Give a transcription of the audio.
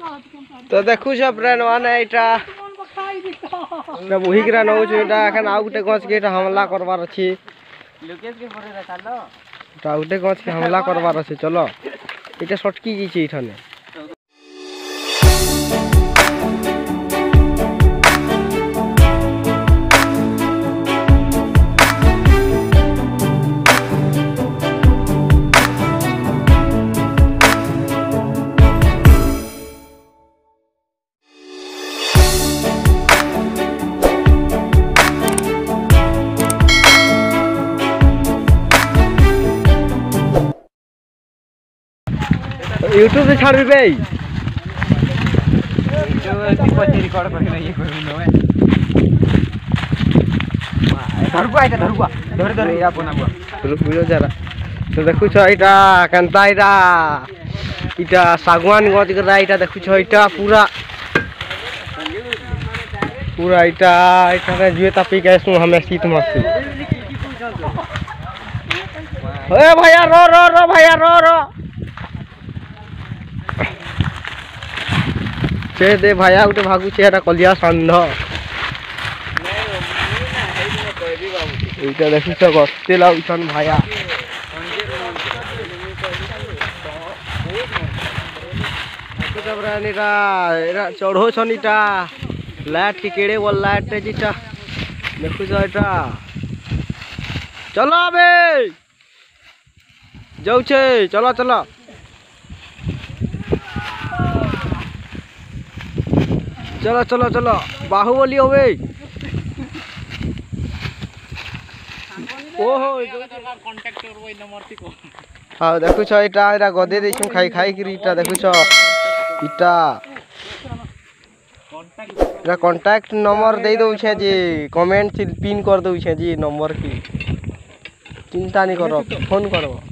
तो देखु फ्रेंड माने इटा बुहिकरा नौ एटा एखन आउ गुटे गछ के हमला करबार अछि लोकेश के परे रखालो ता गुटे गछ के हमला करबार अछि चलो इटा शॉटकी की छी इठाने YouTube से छाड़ भी बे रिकॉर्ड करके नहीं करूं मैं धरुआ धर या बना वीडियो जरा तो देखु छ इटा केनता इटा सागवान गज करा इटा देखु छ इटा पूरा इटा रे जुए तापी कैसु हमें शीत मस्ती ए भैया रो भैया रो से दे भाया उठे भागु छेरा कलिया सांध इटा देखि छ गस्ते लाउछन भाया एरा चढ़ो छन इटा लाइट के केड़े बोल लाइट जिटा देखु छ इटा चलो बे जाउ छे चलो चलो बाहुबली होवे ओहो कांटेक्ट करबो ई नंबर थी को हां देखु छ इटा गदे देछम खाई कि इटा देखु छ इटा कांटेक्ट नंबर दे दउ छे जे कमेंट पिन कर दउ छे जे नंबर की चिंता नहीं करो फोन करो।